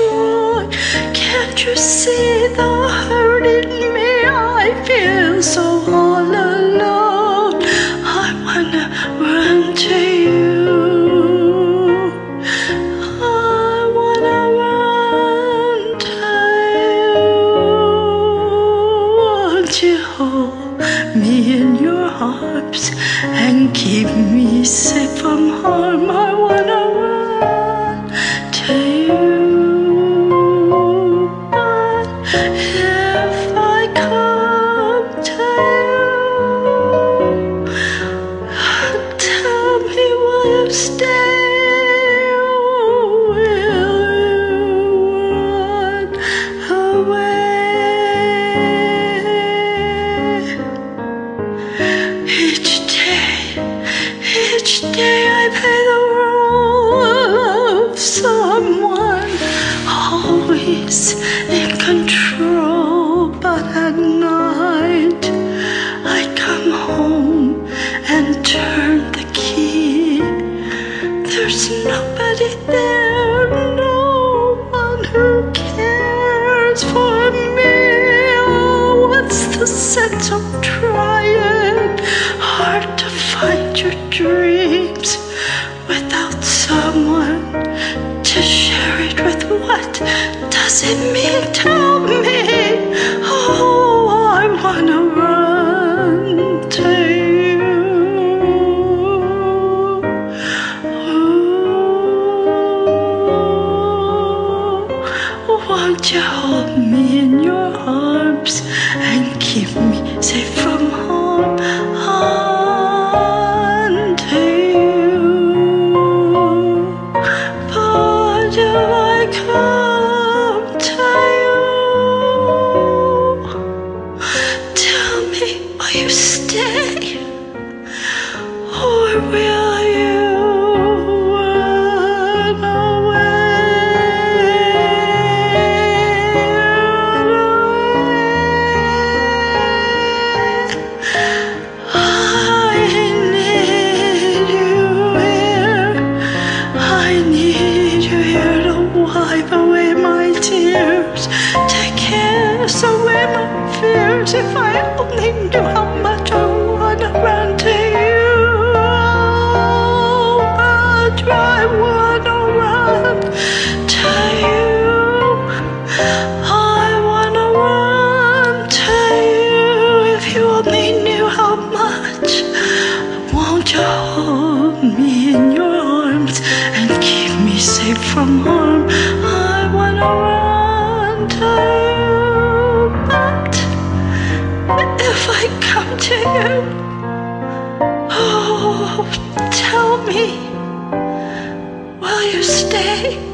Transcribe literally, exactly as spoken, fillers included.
destroy. Can't you see the hurt in me? I feel so all alone. I wanna run to you. I wanna run to you. Won't you hold me in your arms and keep me safe from harm? I wanna run to you. But if I come to you, tell me, will you stay, or will you run away? Each day, each day I play the role of someone always in control. But at night I come home and turn the key. There's nobody there, no one who cares for me. Oh, what's the sense of trying hard to find your dreams without someone to share it with? What does it mean? Tell me. Oh, I wanna run to you. Ooh, won't you hold me in your arms and keep me safe from harm? Unto you. But if I come to you, tell me, will you stay, or will you run away? I need you here. I need you here to wipe away my tears, to kiss away my fears. If I only knew how much I wanna run to you, how much I wanna run to you. I wanna run to you. If you only knew how much. Won't you hold me in your arms and keep me safe from harm? I wanna run to you. But if I come to you, oh, tell me, will you stay?